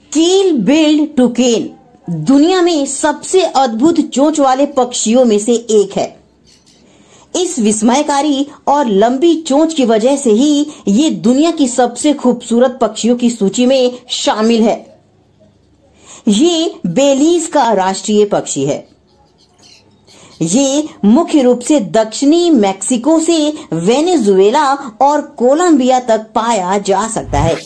कील billed toucan दुनिया में सबसे अद्भुत चोंच वाले पक्षियों में से एक है। इस विस्मयकारी और लंबी चोंच की वजह से ही ये दुनिया की सबसे खूबसूरत पक्षियों की सूची में शामिल है। ये बेलीज का राष्ट्रीय पक्षी है। ये मुख्य रूप से दक्षिणी मैक्सिको से वेनेजुएला और कोलंबिया तक पाया जा सकता है।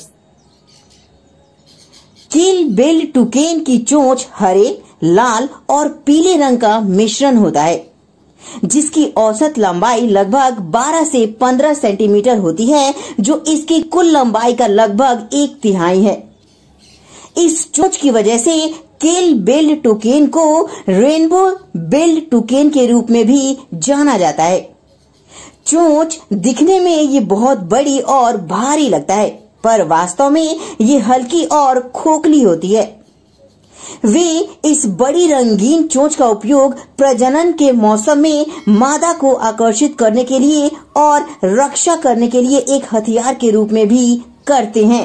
कील बिल्ड टुकेन की चोंच हरे, लाल और पीले रंग का मिश्रण होता है, जिसकी औसत लंबाई लगभग 12 से 15 सेंटीमीटर होती है, जो इसकी कुल लंबाई का लगभग 1/3 है। इस चोंच की वजह से कील बिल्ड टुकेन को रेनबो बिल्ड टुकेन के रूप में भी जाना जाता है। चोंच दिखने में ये बहुत बड़ी और भारी लगता है, पर वास्तव में ये हल्की और खोखली होती है। वे इस बड़ी रंगीन चोंच का उपयोग प्रजनन के मौसम में मादा को आकर्षित करने के लिए और रक्षा करने के लिए एक हथियार के रूप में भी करते हैं।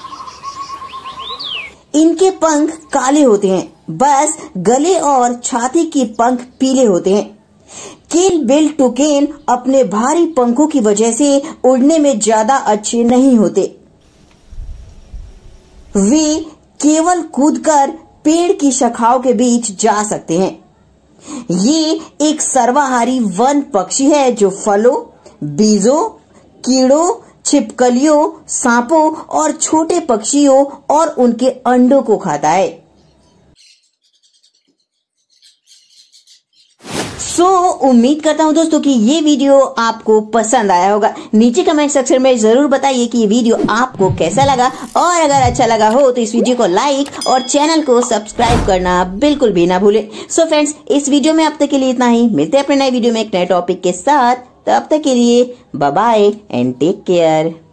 इनके पंख काले होते हैं, बस गले और छाती के पंख पीले होते हैं। कील बिल्ड टुकेन अपने भारी पंखों की वजह से उड़ने में ज्यादा अच्छे नहीं होते। वे केवल कूदकर पेड़ की शाखाओं के बीच जा सकते हैं। ये एक सर्वाहारी वन पक्षी है जो फलों, बीजों, कीड़ों, छिपकलियों, सांपों और छोटे पक्षियों और उनके अंडों को खाता है। उम्मीद करता हूं दोस्तों कि ये वीडियो आपको पसंद आया होगा। नीचे कमेंट सेक्शन में जरूर बताइए कि ये वीडियो आपको कैसा लगा, और अगर अच्छा लगा हो तो इस वीडियो को लाइक और चैनल को सब्सक्राइब करना बिल्कुल भी ना भूलें। सो फ्रेंड्स, इस वीडियो में अब तक के लिए इतना ही। मिलते हैं अपने नए वीडियो में एक नए टॉपिक के साथ। तब तक के लिए bye bye and take care.